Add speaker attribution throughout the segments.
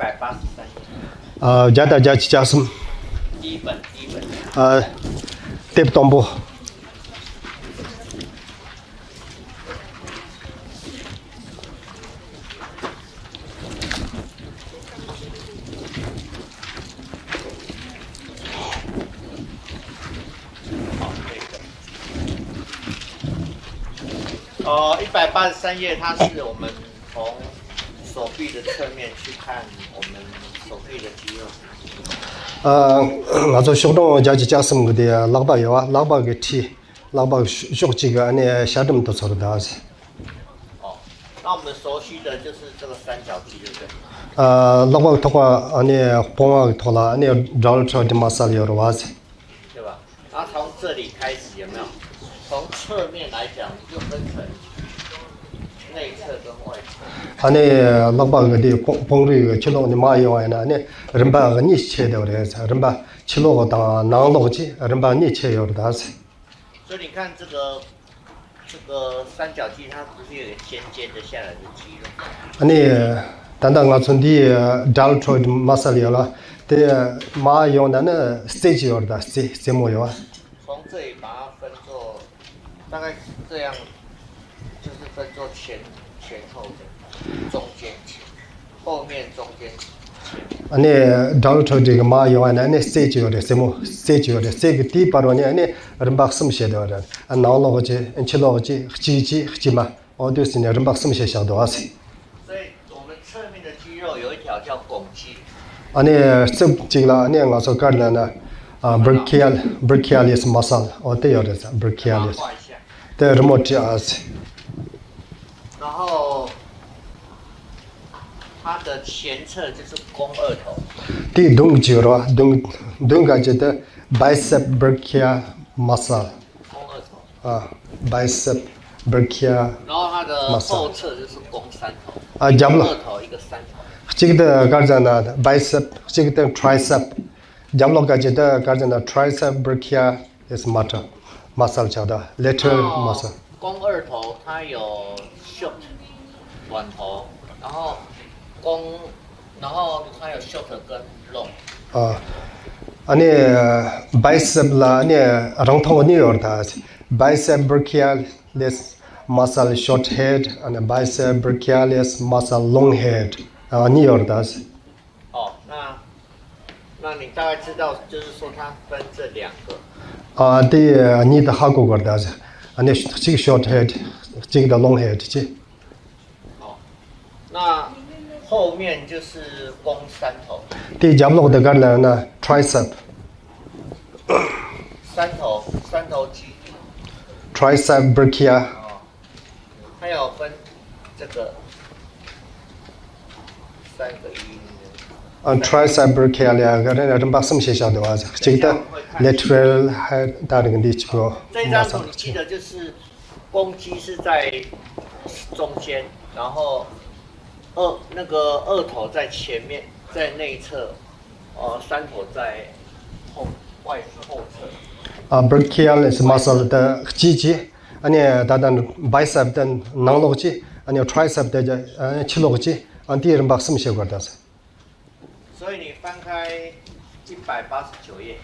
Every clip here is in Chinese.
Speaker 1: 183。加大加起加什么？
Speaker 2: 第一本。
Speaker 1: 对不动不？
Speaker 2: 183页，它是我们从手臂的侧面去看我们手臂的肌肉。
Speaker 1: 我做胸动加起加什么的，老把有啊，老把个体，老把胸肌个，你下这么多错的东西。
Speaker 2: 那我们熟悉的就是这个三角肌，对不对？
Speaker 1: 老把的话，你帮我拖了，你绕着的马萨里有的话子。
Speaker 2: 对吧？然后从这里开始有没有？从侧面来讲，就分成内侧跟外侧。
Speaker 1: 你老把个的帮着个去弄的马用呢，你人把你切掉的，人把去弄当囊逻辑，人把你切掉的东西。
Speaker 2: 所以你看这个三角肌，它不是有点尖尖的下来的肌肉？
Speaker 1: 你等到我从的找出的马萨里了，的马用的那stage有的什么有啊？
Speaker 2: 从这里把它分作，大概这样，就是分作前后的，中间后面中间。
Speaker 1: 你找出这个马用的那stage有的什么stage有的这个地方呢？你人把什么写掉的？囊逻辑、切逻辑、肌嘛，就是你人把什么写小多少？
Speaker 2: 所以我们侧面的肌肉有一条叫拱肌。
Speaker 1: 你这个你我说干了呢brachialis muscle， 对有的是 brachialis， 对什么这样子？
Speaker 2: 然后它的前侧就是肱二头。
Speaker 1: 第动肌肉，动感觉的 bicep brachia muscle。
Speaker 2: 肱二头。
Speaker 1: bicep brachia。
Speaker 2: 然后它的后侧就是肱三头。
Speaker 1: 加不了。
Speaker 2: 二头一个三头。
Speaker 1: 这个的干啥呢 ？bicep， 这个的 tricep， 加不了感觉的干啥呢 ？tricep brachia is muscle 叫的 lateral muscle。
Speaker 2: 肱二头它有 short 短头，然后它有 short 跟 long。
Speaker 1: 你 bicep 啦，你让头你有的 bicep brachialis muscle short head， and bicep brachialis muscle long head， 你有的。
Speaker 2: 那你大概知道，就是说它分这两个。
Speaker 1: 对，你的好过的是，你这个 short head， 这个 long head 这。
Speaker 2: 那后面就是肱三头。
Speaker 1: 对，加不了的干了呢 tricep。
Speaker 2: 三头肌。
Speaker 1: tricep brachia。
Speaker 2: 它有分这个三个音。
Speaker 1: tricep brachia 两个人把什么写小的话子，这个 lateral 还大那个力气不？
Speaker 2: 这张图你记得就是肱肌是在中间，然后二头在前面，在内侧，三头在后侧。
Speaker 1: brachialis muscle 的肌肌，你单单 bicep 的囊逻辑，你 tricep 的切逻辑，第二人把什么写过的？
Speaker 2: 所以你翻开189页。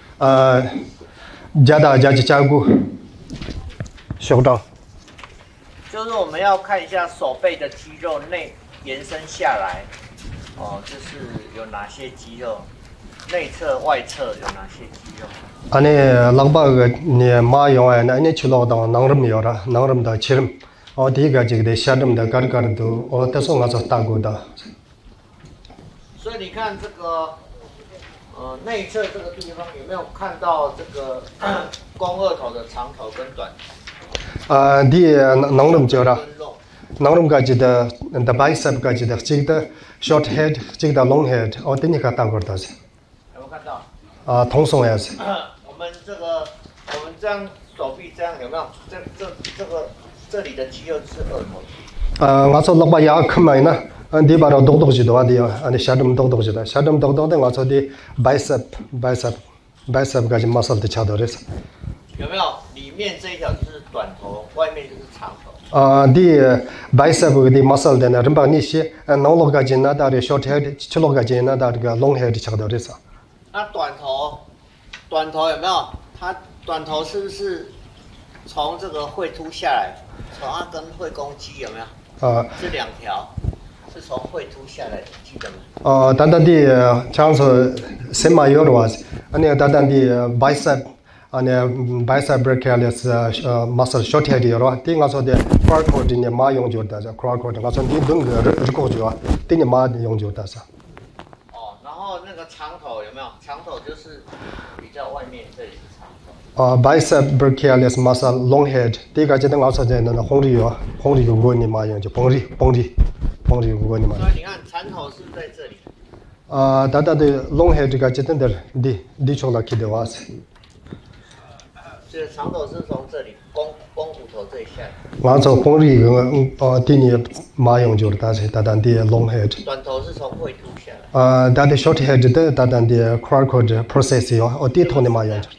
Speaker 1: 加固，学长。
Speaker 2: 就是我们要看一下手背的肌肉内延伸下来，就是有哪些肌肉，内侧、外侧有哪些肌肉。
Speaker 1: 你老把个你马用那你去劳动囊人有了，囊人的切人，第一个这个的下人的干都，但是我做打过的。
Speaker 2: 所以你看这个，内侧这个地方有没有看到这个肱二头的长头跟短头？
Speaker 1: 第囊人叫了，囊人个的 the bicep 个的，这个 short head， 这个 long head， 对你看打过的是。
Speaker 2: 有没有看到？
Speaker 1: 通松也是。
Speaker 2: 我们这样手臂这样有没有？这里的肌肉是二头。
Speaker 1: 我做老把牙看没呢？你把它动起的话，你下这么动起的，下这么动的，我做的 bicep 个muscle 的强度的是。
Speaker 2: 有没有？里面这一条就是短头，外面就是长头。
Speaker 1: the bicep the muscle then rimba ni shi nong ga jin na da short head chilo ga jin na da long head chak da这啥
Speaker 2: 那短头有没有？它短头是不是从这个会凸下来，从它跟会公鸡有没有？这两条是从会凸下来的，记得吗？
Speaker 1: 单单的像是semi有的话，单单的bicep bicep brachialis muscle short head 有的，第我说的 quad cord 呢马用就的，quad cord 我说的动个日过就，第你马用就的是。
Speaker 2: 然后那个长头有没有？长头就是比较外面这里是长头。
Speaker 1: bicep brachialis muscle long head， 第一个就是我说的那红里如果你马用就蹦里如果你马。
Speaker 2: 所以你看长头是在这里。
Speaker 1: 单单的 long head 这个就是的，你从哪去的话是？
Speaker 2: 这个长头是从这里肱骨头这里下来。
Speaker 1: 我从红里第你马用就的，但是单单的 long head。
Speaker 2: 短头是从会凸下来。
Speaker 1: 单的 short head 的单单的 quad cord process 有，第头的马用就。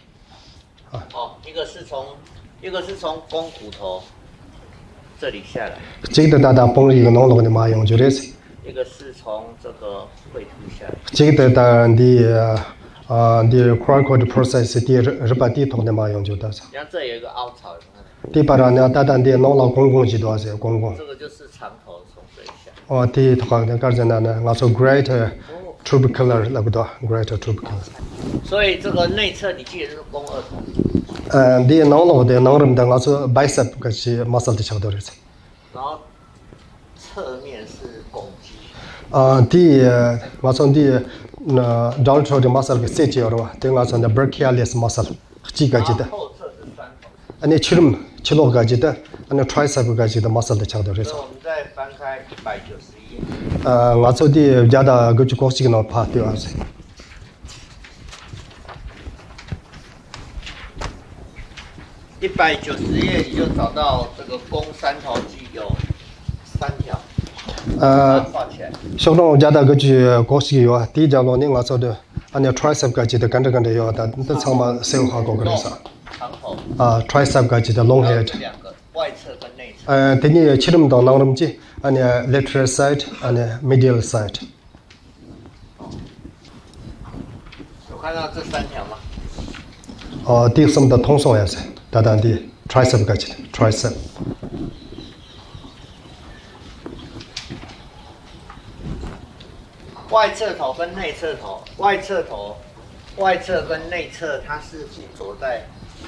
Speaker 2: 一个是从肱骨头这里下来。
Speaker 1: 这个单单蹦一个弄了的马用就的是。
Speaker 2: 一个是从这个会凸下来。
Speaker 1: 这个单的the quad cord process 的日把第头的马用就的是。
Speaker 2: 像这有一个凹槽，有没有？
Speaker 1: 第八呢，单单的弄了公共几多是公共。
Speaker 2: 这个就是长头从这里下。
Speaker 1: 第头的个是呢，我说 greater tubercular 那个多 greater tubercular。
Speaker 2: 所以这个内侧你记得是肱二头。
Speaker 1: 第弄了的弄人的我说 bicep 个是 muscle 的长度是。
Speaker 2: 然后侧面是肱肌。
Speaker 1: 第我说的deltoid muscle 个设计了哇，第我说的 brachialis muscle 几个记得。
Speaker 2: 后侧是三头。
Speaker 1: 七六个记得，tricep 个记得 muscle 的长度是。
Speaker 2: 所以我们再翻开191页。
Speaker 1: 我说的加的个就公式个怕对吧？
Speaker 2: 190页你就找到这个肱三头肌有3条。画起来。
Speaker 1: 相当加的个就公式有啊，第一条路呢我说的，tricep 个记得跟着有的，长嘛手下个个啥。
Speaker 2: 长头。
Speaker 1: tricep 个记得 long head。
Speaker 2: 两个，外侧跟内侧。
Speaker 1: 第二七人到哪里去？lateral side，medial side。
Speaker 2: 有看到这3条吗？
Speaker 1: 第什么的通顺也是。 单单的 tricep 个记得 tricep，
Speaker 2: 外侧头跟内侧头，外侧跟内侧它是附着在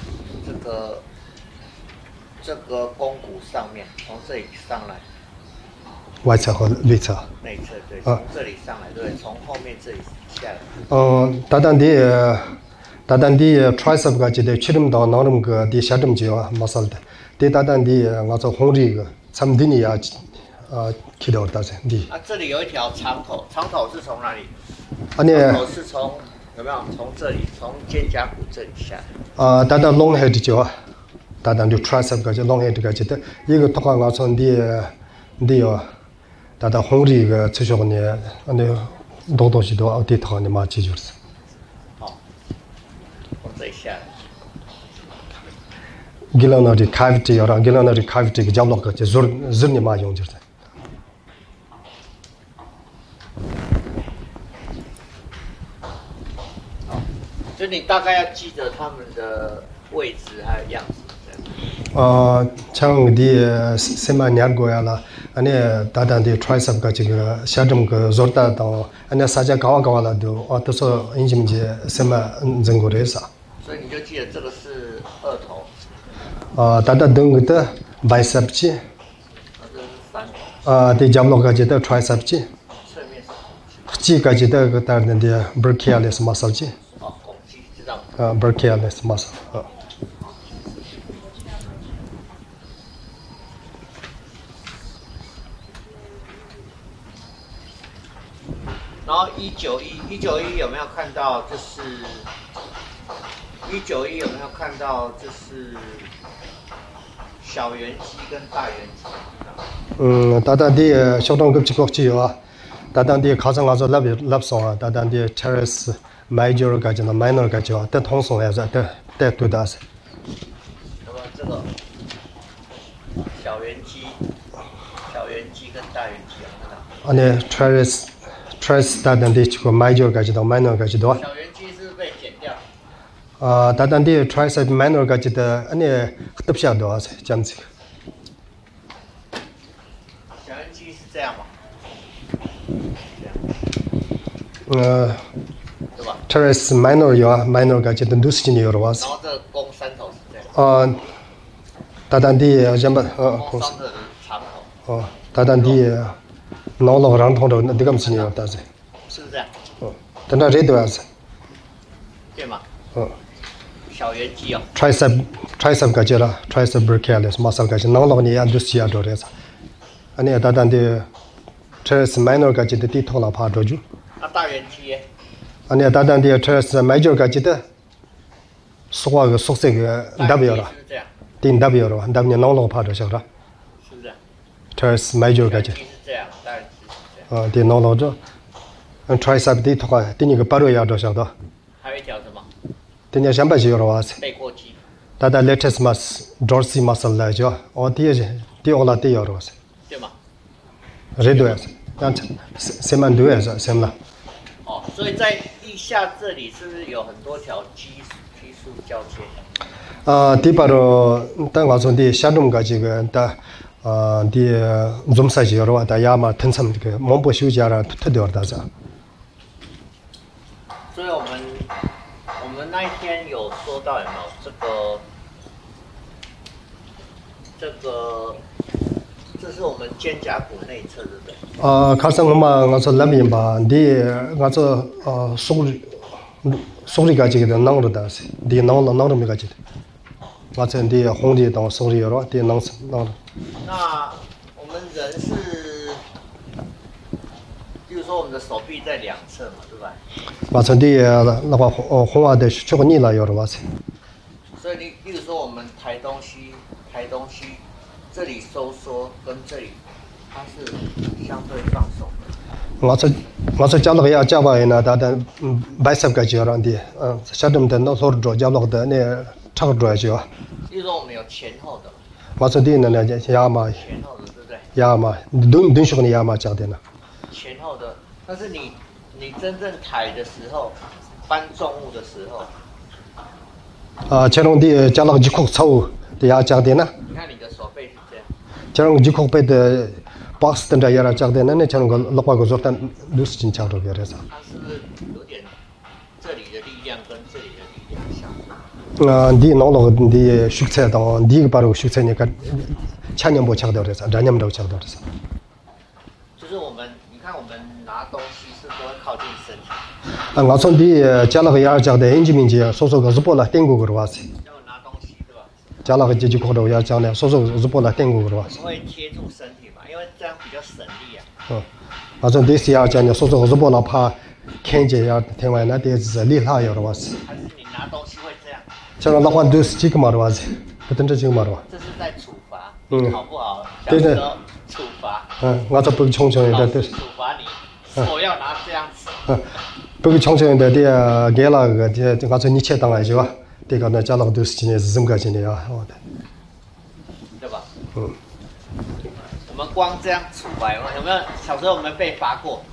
Speaker 2: 这个肱骨上面，从这里上来。
Speaker 1: 外侧和内侧。
Speaker 2: 内侧对，从这里上来对，从后面这里下来。
Speaker 1: 单单的 tricep 个记得七人到哪人个的下人就啊 muscle 的，第单单的我说红这个，他们的你啊去掉的是的。
Speaker 2: 这里有一条长头，长头是从哪里？
Speaker 1: 长
Speaker 2: 头是从有没有？从这里，从肩胛骨这里下来。
Speaker 1: 单单 long head 就啊，单单的 tricep 个就 long head 个记得，一个头我说的啊，单单红这个出血呢，多东西都的头呢嘛记住是。
Speaker 2: 这一下来
Speaker 1: Gillonary cavity 有了 gillonary cavity 个角落个就日你嘛用就是。
Speaker 2: 就你大概要记得他们的位置还有样子。
Speaker 1: 像的semi年过呀了，单单的 tricep 个这个下这么个做大到，啥家搞了都说因什么的semi 整个的啥。
Speaker 2: 所以你就记得这个是二头。
Speaker 1: 单单等个 bicep 肌。
Speaker 2: 这是三头。
Speaker 1: 的角落个这个 tricep 肌。
Speaker 2: 侧面是。
Speaker 1: 肌个这个单单的 brachialis muscle 肌。
Speaker 2: 肱肌知道。
Speaker 1: brachialis muscle。
Speaker 2: 然后191有没有看到？就是191有没有看到？就是小圆肌跟大圆肌。
Speaker 1: 单单的相当个几个肌有啊，单单的考上我说拉松啊，单单的 teres major 个叫那 minor 个叫，但通顺还是对的是。
Speaker 2: 那么这个小圆圆机、小圆机跟大圆机啊，看到？
Speaker 1: 아니 트레스 다단디 치고 마이저까지도 마이너까지도
Speaker 2: 小圆机是不是被剪掉？
Speaker 1: 다단디 트라이셉 마이너까지도 아니 흡dab샤도 하세 잠시
Speaker 2: 小圆机是这样嘛？对吧？
Speaker 1: 트레스 마이너요 마이너까지도 누스진이 여러 와서
Speaker 2: 然后这个弓三头是这样，
Speaker 1: 다단디 잠바
Speaker 2: 弓三头是长头，
Speaker 1: 다단디 나올랑 통도 네감신이요 다세
Speaker 2: 是不是这样？
Speaker 1: 단다 레도 와서
Speaker 2: 对吗？小圆机哦，
Speaker 1: 트라이셉까지라 트라이셉 브레키알레스 마살까지 나올랑이 안두시야도 그래서 아니 다단디 트레스 마이너까지도 뒤통라 파도주
Speaker 2: 那大圆机耶？
Speaker 1: 아니 다단디 트레스 마이저까지도 소화가 속색이
Speaker 2: 大圆机
Speaker 1: 답이어라
Speaker 2: 是不是这样？
Speaker 1: 딘 답이어라 답이 나올랑 파도셔라
Speaker 2: 是不是这样？
Speaker 1: 트레스 마이저까지
Speaker 2: 小圆机是这样，大圆机是这样。
Speaker 1: 딘 나올랑죠 트라이셉 뒤통아 딘이가 바로 야도셔도
Speaker 2: 还有一条什么？
Speaker 1: 딘이 잠바지 여러 와서
Speaker 2: 背阔肌，
Speaker 1: 다다 레테스 마스 도르시 마살라죠 어디에 뛰어올라 뛰어러서
Speaker 2: 对吗？
Speaker 1: 레도야서 세만 두야서 셈라
Speaker 2: 哦，所以在腋下这里是不是有很多条激素交接？
Speaker 1: 디바로 땅 가서 디 샤룸 가지고 디 좀사지 여러 와다 야마 텐섬 그 몸보 휴자라 투트되어다자
Speaker 2: 所以我们那一天有说到有没有这是我们肩胛骨内侧，对不对？
Speaker 1: 가상마 가서 라미바 디 가서 소리 가지고 나오르다세 디 나오르미 가지 가서 디 홍디 동 소리 여러 디 나오르
Speaker 2: 那我们人是，比如说我们的手臂在两侧嘛，对吧？
Speaker 1: 가서 디 나와 홍화데 쇼니라 여러 와세
Speaker 2: 所以例如说我们抬东西，这里收缩跟这里它是相对放松的。
Speaker 1: 가서 잡아야 잡아야나 다다 바이셉 가지 여러디 샤듬데 노소르조 잡아도 네 차거줘야죠
Speaker 2: 例如说我们有前后的，
Speaker 1: 가서 디는 야마
Speaker 2: 前后的，对不对？
Speaker 1: 야마 눈쇼니 야마 자데나
Speaker 2: 前后的，但是你真正抬的时候，搬重物的时候，
Speaker 1: 저런 디 잡아 지콕 차우 야 자데나
Speaker 2: 你看你的手背是这样，
Speaker 1: 저런 지콕 베데 박스 던다 야라 자데나 네 저런 거 lokwa고 저탄 루스 진짜로 그래서
Speaker 2: 它是不是有点这里的力量跟这里的力量相同？
Speaker 1: 디 노로 디 숙세도 디 바로 숙세니까 찬염보 차도 그래서 잔염도 차도 그래서
Speaker 2: 就是你看我们拿东西是都会靠近身体，
Speaker 1: 가서 디 잡아가 야 자데 인지민지 소소가 스포라 땡고 그러와서
Speaker 2: 要拿东西对吧？
Speaker 1: 잡아가 지지코도 야 자네 소소 스포라 땡고 그러와서
Speaker 2: 会贴住身体嘛，因为这样比较省力啊。
Speaker 1: 가서 디 야 자네 소소 스포라 파 켄제 야 태와나 데즈 리하 여러와서
Speaker 2: 还是你拿东西会这样？
Speaker 1: 저런 나관 두스 지금 말와서 그때 지금 말와
Speaker 2: 这是在处罚，
Speaker 1: 嗯
Speaker 2: 好不好？小
Speaker 1: 对对
Speaker 2: 时候处罚，
Speaker 1: 가서 그 청청인데
Speaker 2: 老师处罚你，手要拿这样子。
Speaker 1: 그 청청인데 디 게라 그 가서 니체 당하죠 내가 나 잘라고 두스 지내서 좀까지네요
Speaker 2: 对吧？我们光这样处罚有没有？小时候我们被罚过，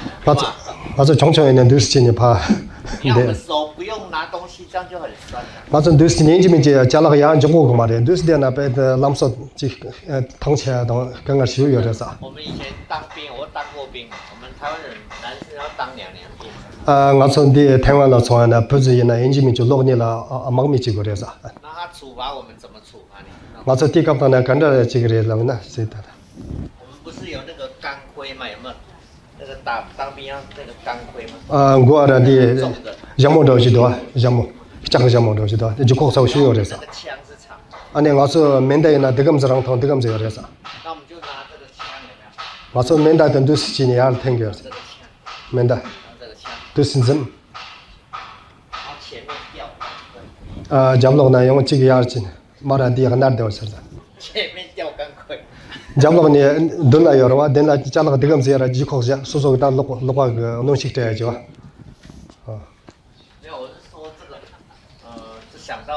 Speaker 1: 가서 청청인데 두스 지내 파
Speaker 2: 你看我们手不用拿东西，这样就很酸了。
Speaker 1: 가서 두스 지내 인지민지 잘라가 야 정고 그 말이야 두스 데나 베드 람소 지 통치하던 강가 시우여 그래서
Speaker 2: 我们以前当兵，我当过兵，我们台湾人男生要当2年兵。
Speaker 1: 가서 디 태완로 총하나 부지나 인지민지 로니라 막미지 그래서
Speaker 2: 那他处罚我们怎么处罚你？
Speaker 1: 가서 디갑다나 간다 지그래라나 세다
Speaker 2: 我们不是有那个钢盔吗？有没有？那个当兵要那个钢盔吗？
Speaker 1: 고아라 디 야모도 지도 야모 작은 야모도 지도 이제 kok사고 쉬어
Speaker 2: 那
Speaker 1: 그래서
Speaker 2: 个枪是长的，
Speaker 1: 아니 가서 멘다이나 드금즈랑 통 드금즈 그래서
Speaker 2: 那我们就拿这个枪有没有？
Speaker 1: 가서 멘다 던 두스 지니 알 탱겨
Speaker 2: 这个枪，
Speaker 1: 멘다
Speaker 2: 然后这个枪，
Speaker 1: 두스 좀
Speaker 2: 然后前面吊钢盔，
Speaker 1: 잡로나 영 지기 알진 마라 디가 나르데 왔어
Speaker 2: 前面吊钢盔。
Speaker 1: 잡로니 돈나 여러와 된나 잘라가 드금즈 야라 지kok자 소소가 lokwa 그 논식돼야죠
Speaker 2: 没有，我是说这个，就想到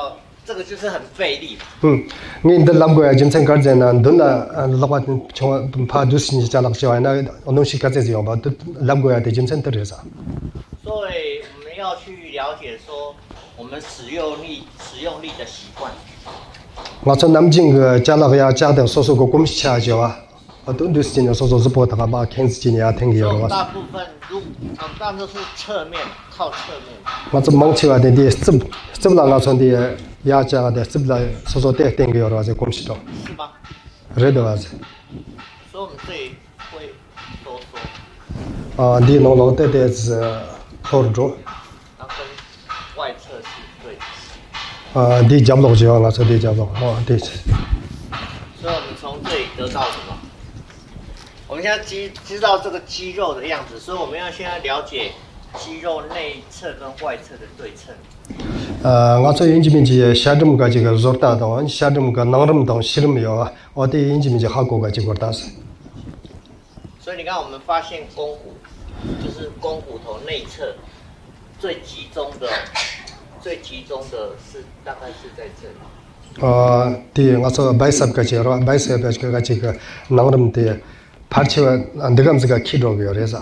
Speaker 2: 这个就是很费力嘛。
Speaker 1: 你的那个金城搞的呢，都那老板从怕就是你家那些那东西搞这些吧，都那个的金城的啥？
Speaker 2: 所以我们要去了解说我们使用力的习惯。
Speaker 1: 我从南京个家那个呀家的说个公司吃就啊，我都是今年说是不他妈看自己呀听个了。
Speaker 2: 大部分大都是侧面靠侧面。
Speaker 1: 我这忙起来的这不让我从的呀家的这不让说带听个了这公司中。
Speaker 2: 是吗？
Speaker 1: 是的是。
Speaker 2: 所以我们这里会收缩。
Speaker 1: 你弄的是后着。
Speaker 2: 它跟外侧是对。
Speaker 1: 你讲不就我说你讲不对。
Speaker 2: 所以我们从这里得到什么？我们现在知道这个肌肉的样子，所以我们要现在了解肌肉内侧跟外侧的对称。
Speaker 1: 我做인지 민지 샤름 가지고 조르다도 샤름 가 나름도 싫으며 어디 인지 민지 하고 가지고 다스.
Speaker 2: 所以你看，我们发现肱骨就是肱骨头内侧最集中的是大概是在这里。第我说 bicep 가지고 가지고 나름데 파츠가 내감스가 키로 그래서.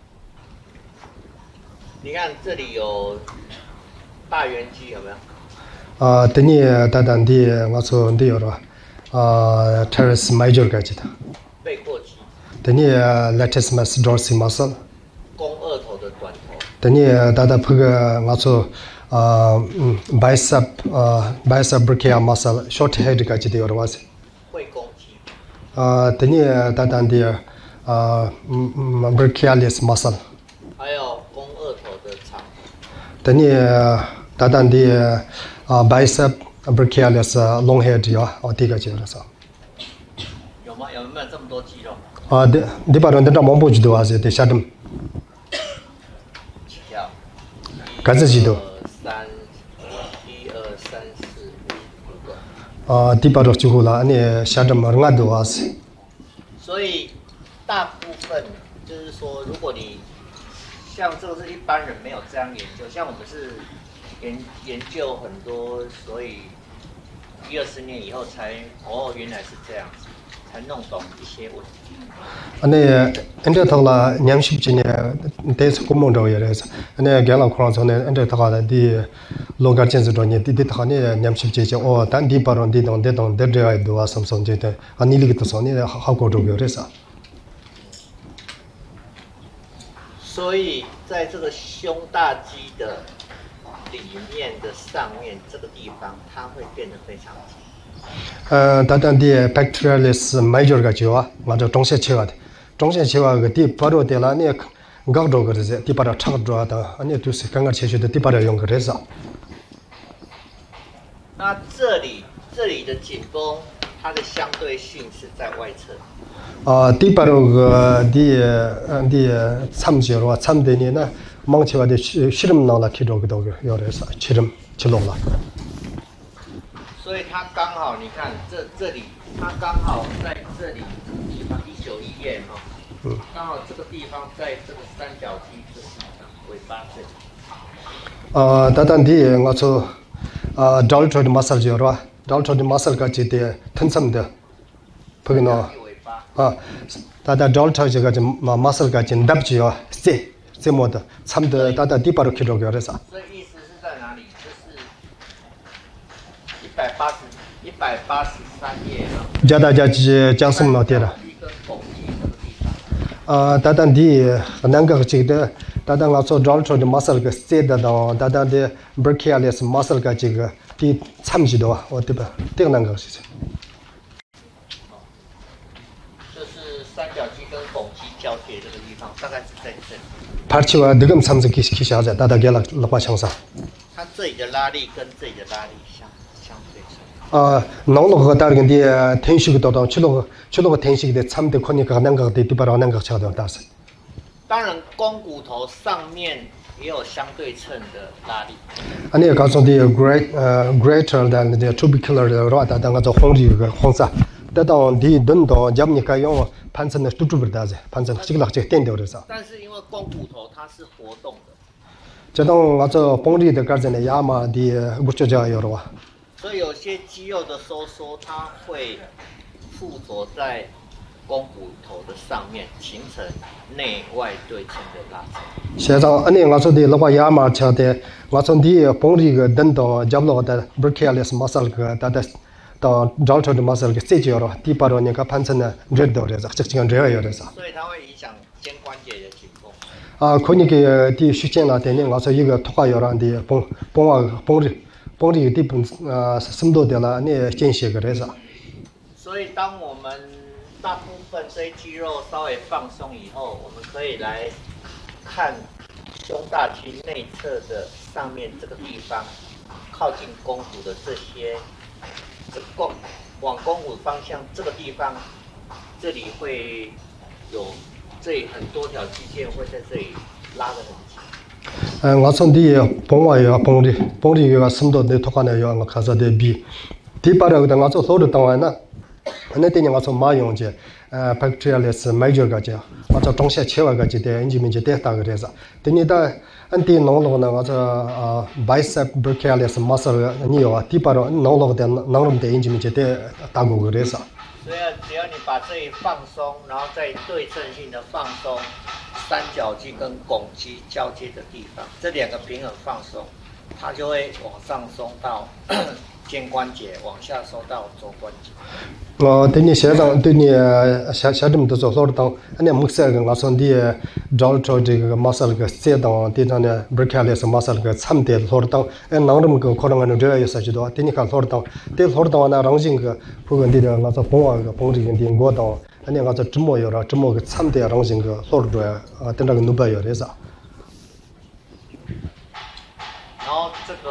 Speaker 2: 你看这里有大圆肌有没有？
Speaker 1: 等你다단디我说ndi요로 teres major 가지다.
Speaker 2: 背阔肌。
Speaker 1: 等你 latissimus dorsi muscle.
Speaker 2: 肱二头的短头。
Speaker 1: 等你다다 그거我说bicep brachial muscle short head 가지도 여러 가지.
Speaker 2: 会肱肌。
Speaker 1: 等你다단디 brachialis muscle.
Speaker 2: 还有肱二头的长。
Speaker 1: 等你다단디 bicep brachialis long head 呀，这个就是说。
Speaker 2: 有吗？有没有这么多肌肉？
Speaker 1: 你把人家忙不知道啊，是得下them。
Speaker 2: 几条？
Speaker 1: 干自己都。
Speaker 2: 1、2、3、4、5个。
Speaker 1: 第八就好了，你下them人家都啊是。
Speaker 2: 所以大部分就是说，如果你像这个是一般人没有这样研究，像我们是研究很多，所以10-20年以后才原来是这样子，才弄懂一些问题。
Speaker 1: 근데 타라 냠십지네 데스 고mon도 예레서 근데 게라 코란선에 근데 타가다 디 로가친즈도니 디디 타가니 냠십지지 단디 바론 디동 데동 데드야이도 아섬선제데 아니리기도 선이 하고도 그래서
Speaker 2: 所以在这个胸大肌的里面的上面这个地方，它会变得非常紧。
Speaker 1: 다단디 pectoralis major가 지와 맞아 동세체가 동세체가 그디 바로 되라니 각도 그러지 디바라 차도하다 아니 두세 강가 체시도 디바라 용 그래서
Speaker 2: 那这里的紧绷，它的相对性是在外侧。
Speaker 1: 디바로 그디 참지로 참되니나 망치와데 시름 나라 키도도 요래서 시름 치롱라
Speaker 2: 所以它刚好，你看这里，它刚好在这里地方191页哈，刚好这个地方在这个三角肌这地方，尾巴这里。
Speaker 1: 다단디我说deltoid muscle 지어라 deltoid muscle 같이 돼 튼섬데 거기는 다다 deltoid 같이 muscle 같이 답지요 세 모드 참데 다다 디바로 키로 그래서
Speaker 2: 所以意思是在哪里？就是183页啊。
Speaker 1: 자다자지 장승 어때라 다단디 난가 지데 다단 가서 deltoid muscle 그 세다다 다다데 brachialis muscle 같이 그디 참지도 어때봐 땡난 거是
Speaker 2: 就是三角肌跟肱肌交界这个地方，大概是在这里。
Speaker 1: 파치와 느금 참석 기시하자 다다게라 라파 창사
Speaker 2: 它这里的拉力跟这里的拉力相对称。
Speaker 1: 농로가 다른데 텐식도 더 치료가 텐식이 참대 코니까 난가 디바라 난가 차도 다스
Speaker 2: 当然，肱骨头上面也有相对称的拉力。
Speaker 1: 아니 가서 디 greater than the tubercular 로다 당가 저 홍지가 홍사 다다 디 던도 잡니까 용 판선의 뚜뚜버다지 판선 지글락지 땡데 그래서
Speaker 2: 但是因为肱骨头它是活动的，
Speaker 1: 저동 가서 봉리의 가전에 야마 디 부처자 여러와
Speaker 2: 所以有些肌肉的收缩，它会附着在肱骨头的上面，形成内外对称的拉扯。
Speaker 1: 现在安尼我说的那个亚麻桥的，我说的绷这个等到加不了的 brachialis muscle 个，它的到绕头的 muscle 个这就了，第八个那个盘成呢热到的，这个这样的啥。
Speaker 2: 所以它会影响肩关节的紧绷。
Speaker 1: 可你个的实践了，等于我说一个脱要让的绷这个地方深度的了，你间歇个的啥。
Speaker 2: 所以当我们大部分这些肌肉稍微放松以后，我们可以来看胸大肌内侧的上面这个地方，靠近肱骨的这些，往肱骨方向这个地方，这里会有这里很多条肌腱会在这里拉得很紧。
Speaker 1: 我从的绷这个深度的脱呢要我看着的比，第八个的我做手的当然呢。那等于我从马用去，bacterialis major 个叫，我做中下切外个去的，你们就得打个这啥？等你的安迪弄了呢，我做bicep brachialis muscle 你有第八个弄了的弄了的，你们就得打个这啥？
Speaker 2: 所以只要你把这里放松，然后再对称性的放松三角肌跟拱肌交接的地方，这两个平衡放松，它就会往上松到肩关节，往下收到肘关节。
Speaker 1: 对你现在对你下这么多做手当，那目前个我从的找这个 muscle 个这当地上呢 brachialis muscle 个参的手当，弄这么个可能我这有啥子多，对你看手当，对手当那让进个不跟的我做绷这个的我当，那我做这么有了这么个参的让进个手着等这个努巴有的啥。
Speaker 2: 然后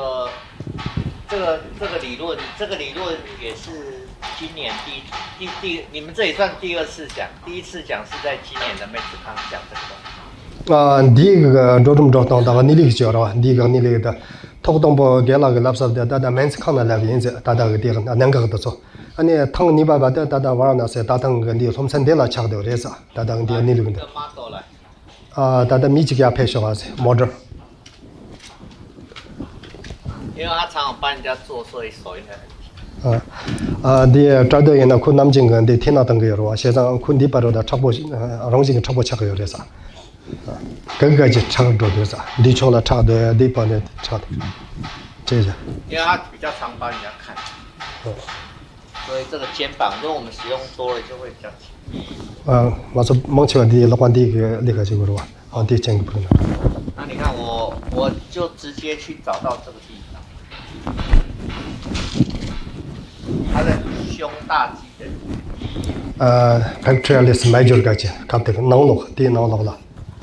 Speaker 2: 这个理论也是今年你们这里算第二次讲，第一次讲是在今年的妹子康讲这个。
Speaker 1: 第一个着重找到你那个叫了，第一个你那个的，头动不给那个垃圾的，大妹子康的那个样子，大个地方两个都做。你汤你爸爸的大晚上那些大汤跟你从城里来吃的这啥，大的你那个的。大米几个配小孩子，model。
Speaker 2: 因为他常常帮人家做，所以手应该很
Speaker 1: 紧。你找到人那困难情况，你听那等个有了，现在困难把着的差不多，容易差不多吃个有的啥，个就差不多的啥，你错了差的，你帮的差的，这些。
Speaker 2: 因为他比较常帮人家看，所以这个肩膀，如果我们使用多了，就会比较紧。
Speaker 1: 我说梦起来的老板的个那个就个了，的这个不能。
Speaker 2: 那你看我就直接去找到这个地方。它的胸大肌的
Speaker 1: bacterialis major 个叫，看这个囊络了。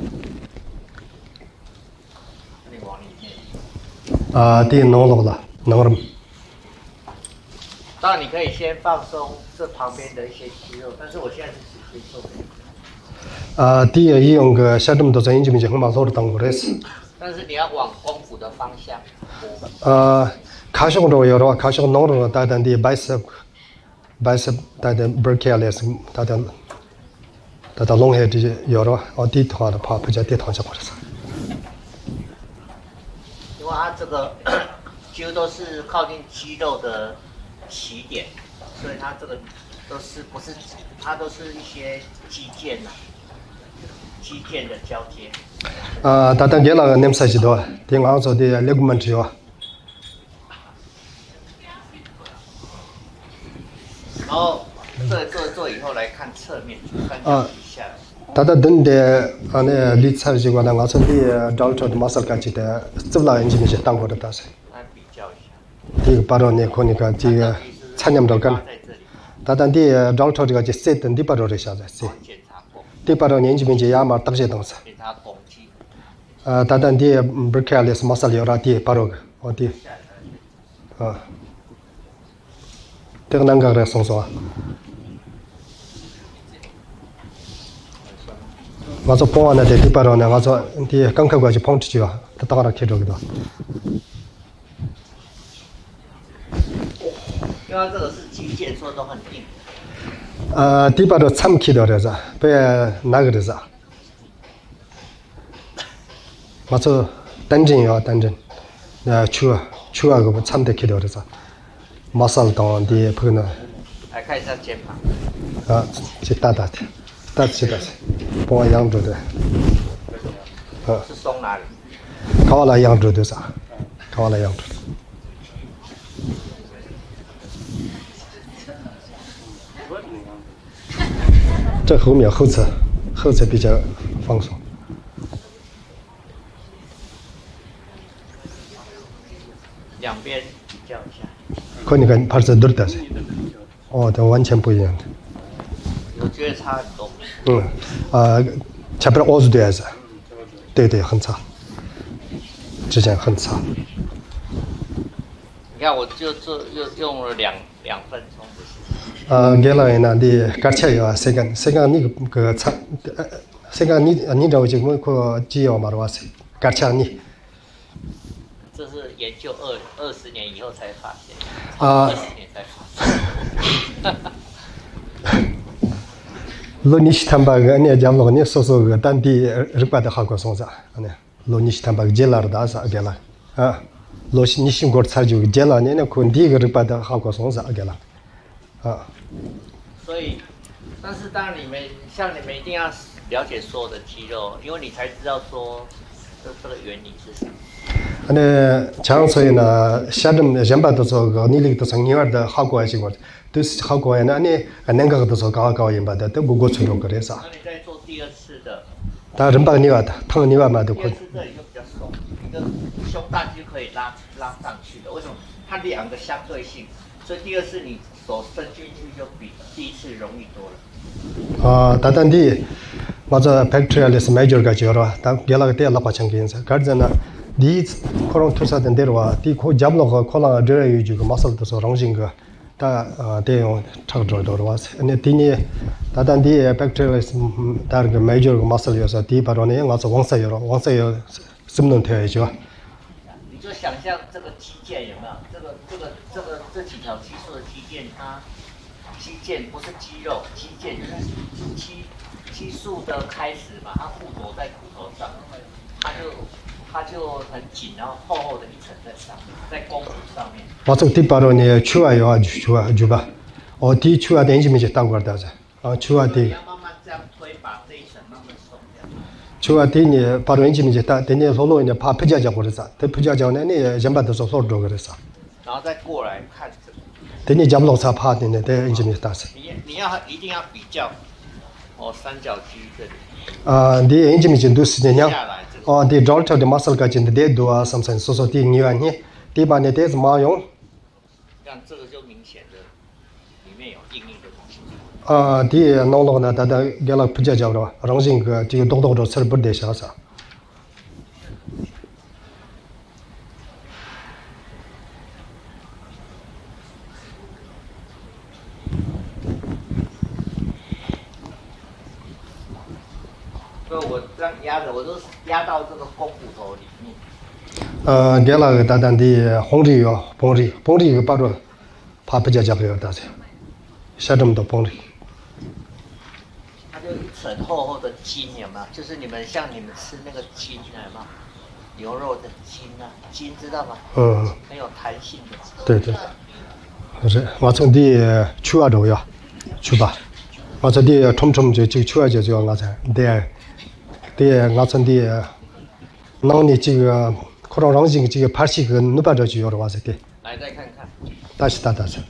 Speaker 2: 你往里面。
Speaker 1: 的囊络了，囊了。
Speaker 2: 当然你可以先放松这旁边的一些肌肉，但是我现在是直接做。
Speaker 1: 第一用个下这么多针，你就很忙做的当过的是。
Speaker 2: 但是你要往肱骨的方向。
Speaker 1: 卡胸着有了，卡胸弄着大的 bicep 大的 brachialis 大的 long head 这些有了，地头的怕不叫地头下或者啥。
Speaker 2: 因为它这个几乎都是靠近肌肉的起点，所以它这个都是不是它都是一些肌腱呐。肌腱的交接。
Speaker 1: 大家给那个nem saji多，听我说的ligament有。
Speaker 2: 然后做以后来看侧面，看一下。
Speaker 1: 大家等的那理查这个呢，我说的找的 muscle 感觉的，怎么来你们是当过的大噻？
Speaker 2: 来比较一下。
Speaker 1: 这个把着你看你看这个参念着跟，大家的找这个就set等的把着这下子是。第八年纪面就亚麻大些东西。大家的 brachialis muscle 有了第八个，第，这个哪个来送说？我说碰完了第八个呢，我说第刚开过去碰出去啊，他打了开着个的。
Speaker 2: 因为这个是肌腱，说都很硬。
Speaker 1: 第八个参起的是，不哪个的是？我说单针要单针，出个参的起的是。 muscle 当的不可能
Speaker 2: 来看一下肩膀。
Speaker 1: 啊，去大的，大起的，帮我养住的。
Speaker 2: 是松哪里？
Speaker 1: 看我来养住的啥？看我来养住的。这后面后侧比较放松。
Speaker 2: 两边比较一下。
Speaker 1: 可你看，팔서 dur다是。这完全不一样的。
Speaker 2: 我觉得差很多。
Speaker 1: 前边凹住的还是，对，很差，之前很差。
Speaker 2: 你看，我就用了2分钟的时间。
Speaker 1: 给了那的感觉呀，segan你个差，segan你知道这个个只要嘛的话是感觉你。
Speaker 2: 这是研究20年以后才发现，20年才发现。
Speaker 1: 로니시 탐바가 아니야 잠로니 소소가 단디 르바다 하고 송자 아니 로니시 탐바가 젤라르다사 아게라 로시 니심 거 차주 젤라네네 콘디 르바다 하고 송자 아게라
Speaker 2: 所以，但是当然你们一定要了解所有的肌肉，因为你才知道说这个原理是什么。
Speaker 1: 아니 장소에나 샤름 젬바도 저거 니릭도 성녀르다 하고 하시고 또 하고 하나 아니 nen가도 저 가가 임바다 또 고고처럼 그래서
Speaker 2: 那你再做第2次的，
Speaker 1: 다 름바 니와다 탕 니와마도
Speaker 2: 第2次这里就比较松，你的胸大肌可以拉上去的。为什么？它2个相对性，所以第2次你手伸进去就比第1次容易多了。
Speaker 1: 다단디 맞아 팩트리얼리스 메이저가 지어라 다 gel가 때 라파 창긴사 가르잖아 디 코론 투사된 데로와 디코 잡로가 콜라 드려 유지고 마슬도 서 롱징가 다 대용 착도로 와서 아니 디니 다단디 팩트리얼리스 다르가 메이저가 마슬이어서 디 바로네 가서 왕사요 습는 되어야죠
Speaker 2: 你就想象这个肌腱有没有？这几条肌束的肌腱，它肌腱不是肌肉，肌腱就是激素的开始嘛，它附着在骨头上，它就很紧，然后厚的一层在上面，在肱骨上面。
Speaker 1: 맞아, 뒷바로니 추워요, 아주 좋아. 디 추워 된지면 이제 딱 걸다자. 추워 디.
Speaker 2: 你要慢慢这样推，把这一层慢慢松掉。
Speaker 1: 추워 디니 바로 인지면 이제 딱 되니 솔로 이제 파 피자자 그래서. 대 피자자네 니 잠바도 소소로 그래서.
Speaker 2: 然后再过来看这个。
Speaker 1: 되니 잠로 사 파디네 대 인지면 다스.
Speaker 2: 你要一定要比较。 三角肌这里。
Speaker 1: 디 인지면 이제 두스냐. 디 롤터 디 마슬 가진 데 도아 something 소소 디 니와니. 디 바네 데스 마용.
Speaker 2: 像这个就明显的，里面有硬的东西。
Speaker 1: 디 노노나 다다 gelak 피자자로 롱징 그 디 독독으로 설벌대 샤사.
Speaker 2: 我都压到这个肱骨头里面。
Speaker 1: gelak 다단디 홍리요, 봉리 그 바로 파피자자고요 다세. 샤름도 봉리.
Speaker 2: 它就一层厚的筋，有没有？就是你们吃那个筋有没有？牛肉的筋啊，筋知道吗？很有弹性的。
Speaker 1: 对。是，我从地추워도요. 추바. 맞아 디 톰톰 저 추워져 저 가자. 네我从地弄你这个可能让这个80个努巴着就要的话是的。
Speaker 2: 来再看看。
Speaker 1: 大是。
Speaker 2: 动一下。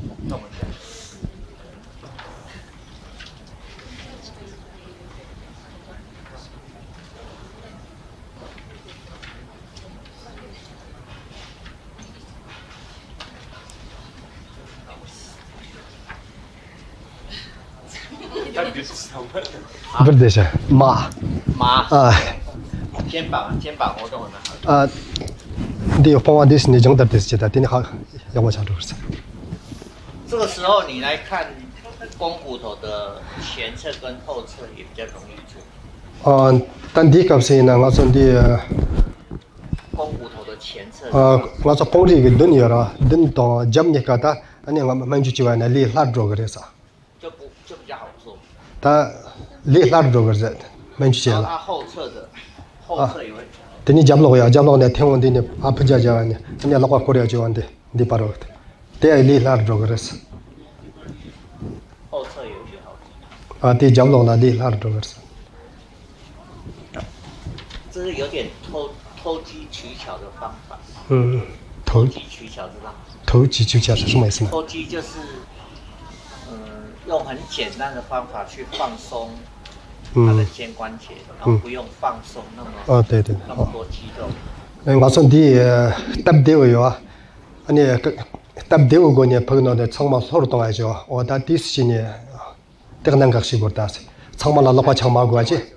Speaker 1: 不是是马。
Speaker 2: 肩膀活动很好。
Speaker 1: 你有方法的是你整的的是的，你好，要我讲多少？
Speaker 2: 这个时候你来看肱骨头的前侧跟后侧也比较容易做。
Speaker 1: 但第一个是呢，我从的
Speaker 2: 肱骨头的前侧。
Speaker 1: 我从봉리个蹲有了，蹲到脚你看他，那我们就就那里拉着个的啥。
Speaker 2: 就比较好做。
Speaker 1: 他里拉着个是，们就了。
Speaker 2: 它后侧也会。
Speaker 1: 等你잡로야 잡로 내 태원 되네 아프자 자네 근데 라과 코리아 좋은데 네 바로 这里拉着个是。
Speaker 2: 后侧有一些好。
Speaker 1: 这角落那里拉着个是。
Speaker 2: 这是有点投机取巧的方法。
Speaker 1: 投
Speaker 2: 机取巧知道？
Speaker 1: 投机取巧是什么意思呢？
Speaker 2: 投机就是，用很简单的方法去放松它的肩关节，然后不用放松那么
Speaker 1: 对
Speaker 2: 那么多肌肉。
Speaker 1: 我从答对有啊，答对过呢，碰到的长毛手动来着，我打第四年，这个能搞习过打是，长毛老花长毛过去。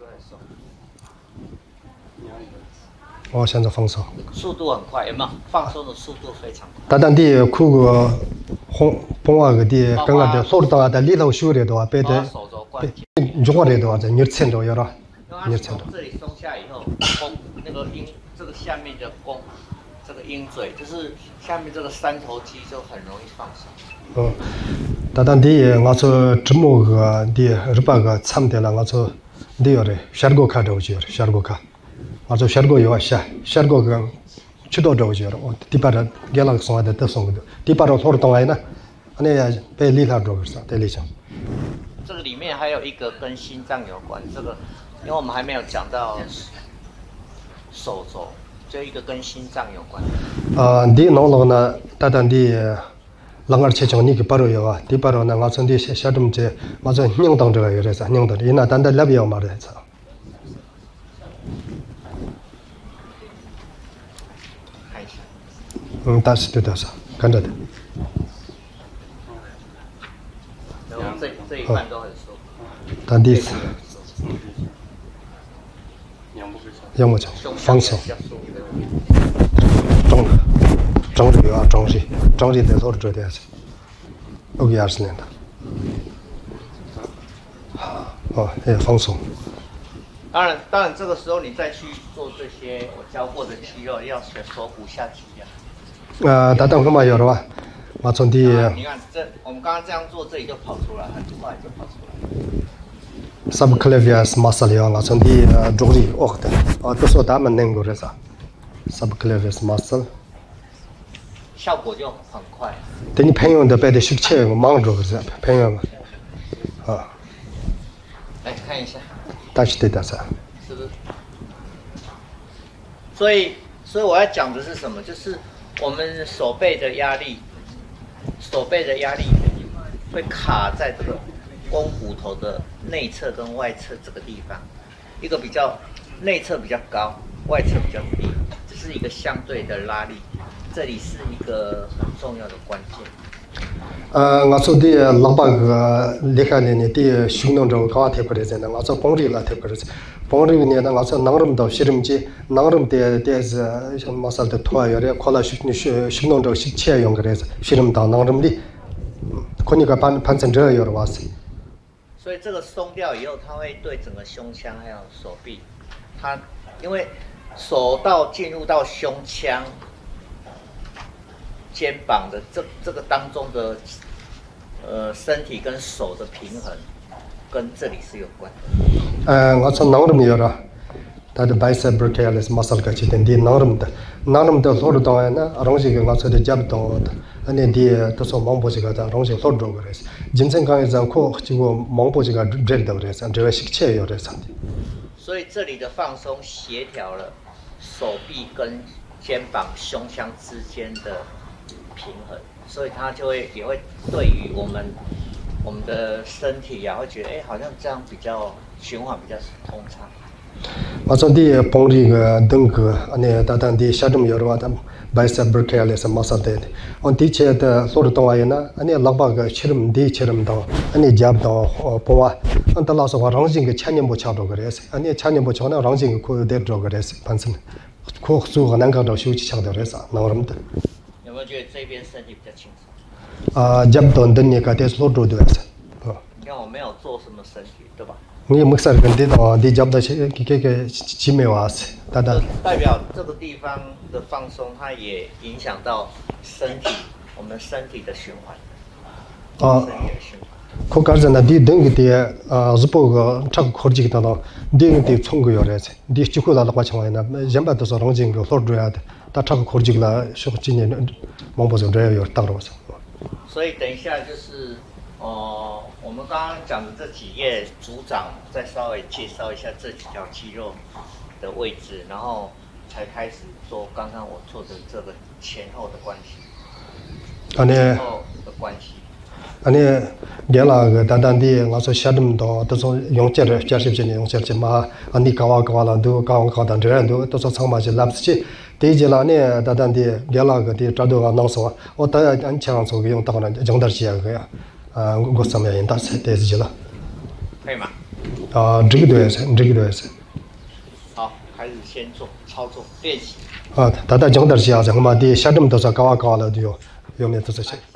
Speaker 1: 我现在放松，
Speaker 2: 速度很快，有没有？放松的速度非常快。
Speaker 1: 但的酷个碰我个的，刚刚的手动啊，的里头修的多，别的，中国的多，在你牵着要了，
Speaker 2: 你牵着。这里松下以后，那个这个下面的这个鹰嘴，就是下面这个三头肌就很容易放松。
Speaker 1: 但的我说这么个的日本个参的了，我说的要的，下个看着就下个看。also shargo yo sha shargo ga chido do jo ti para gela so da song ti para thor tong ai na ane pe li la do sa te li cha
Speaker 2: 这个里面还有一个跟心脏有关，这个因为我们还没有讲到手肘，就一个跟心脏有关。
Speaker 1: di no lo na ta dan di langar che chong ni ki paro yo ti paro na nga chong di sha dum che ma zo nyong dang de yo re sa nyong de ina dan da lab yo ma de sa大是对的是，看着的。
Speaker 2: 这一半都很舒服。
Speaker 1: 但第四，要么讲放松，整理啊，整理的都是这点子，OK 20年的。放松。
Speaker 2: 当然，这个时候你再去做这些我教过的肌肉，要学手骨下肌啊。
Speaker 1: 大等干嘛有了吧？我从第。
Speaker 2: 你看我们刚刚这样做，这里就跑出来，很快就跑出来。
Speaker 1: subclavius muscle 呀，我从第中里的，都说他们能够的啥 ？subclavius muscle。
Speaker 2: 效果就很快。
Speaker 1: 等你朋友的别的学切忙着是朋友嘛，
Speaker 2: 来看一下。
Speaker 1: 但是对的是。
Speaker 2: 是不是？所以我要讲的是什么？就是我们手背的压力会卡在这个肱骨头的内侧跟外侧这个地方，一个比较内侧比较高，外侧比较低，这是一个相对的拉力，这里是一个很重要的关键。
Speaker 1: 我做的老板个厉害的呢，的训练中搞贴过来的，我做帮里了贴过来的，帮里呢，我做囊人到西人机，囊人的是像马萨的拖有的，考了训练中是切用个的，西人到囊人里，可你个盘成这有的话是。
Speaker 2: 所以这个松掉以后，它会对整个胸腔还有手臂，它因为手进入到胸腔。肩膀的这个当中的身体跟手的平衡，跟这里是有关的。
Speaker 1: 我从囊人有了，它的 bicep brachialis muscle 个起点的囊人的所有东西呢，容易个我说的夹不动的，的都说忙不起个的，容易所有个的，精神刚一张课这个忙不起个这的的，这个是切有的啥的。
Speaker 2: 所以这里的放松协调了手臂跟肩膀、胸腔之间的平衡，所以它也会对于我们的身体会觉得好像这样比较循环比较通畅。
Speaker 1: 我从的帮这个登个，当的下面有的话，他 bicep brachialis muscle 的，的切的所有东西呢，老把个切到，夹不到帮我，但老是话让这个前年不瞧着个的是，前年不瞧呢，让这个可得着个的是，反正，可做个能搞到休息瞧到的是，那我们的。
Speaker 2: 有没有觉得这边身体比较轻松？
Speaker 1: 夹不到的那个的所有的是。
Speaker 2: 你看我没有做什么身体，对吧？
Speaker 1: 你目前跟的夹不到个几没有是，
Speaker 2: 代表这个地方的放松，它也影响到我们身体的循环。身体的循环。
Speaker 1: 可刚才那的等个的日本个这个科技的那的的冲个有来着，的几乎那话情况呢，原本都是让这个所有的，但这个科技了，说今年忙不成这样有当了是。
Speaker 2: 所以等一下就是我们刚刚讲的这几页，组长再稍微介绍一下这几条肌肉的位置，然后才开始做刚刚我做的这个前后的关系。前后的关系。
Speaker 1: 아니 게라 다단디 가서 샤듬도 또 용체를 자십진이 용체지 마 아니 가와가와라도 가와가단데도 또 상마지 랍스치 데이젤라네 다단디 게라가 디 트라도가 나서 어따 안창 속에 용다거나 정달지야 그야 고삼야 인다스 데이젤라
Speaker 2: 可以吗？
Speaker 1: 这个对是。
Speaker 2: 好，开始先做操作练习。
Speaker 1: 다다 정달지야 정말 디 샤듬도 가와가와라도 요面都是